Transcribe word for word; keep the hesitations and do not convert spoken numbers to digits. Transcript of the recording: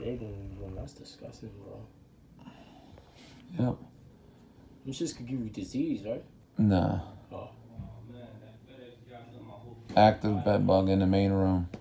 bathing room. That's disgusting, bro. Yep. Them shits could give you disease, right? Nah. Oh. Active bed bug in the main room.